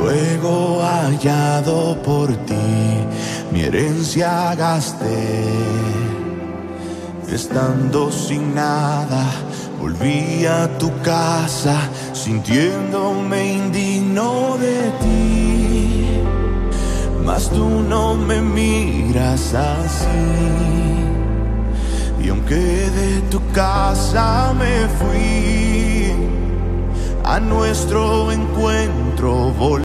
Luego hallado por ti, mi herencia gasté. Estando sin nada, volví a tu casa, sintiéndome indigno de ti. Mas tú no me miras así, y aunque de tu casa me fui, a nuestro encuentro volví.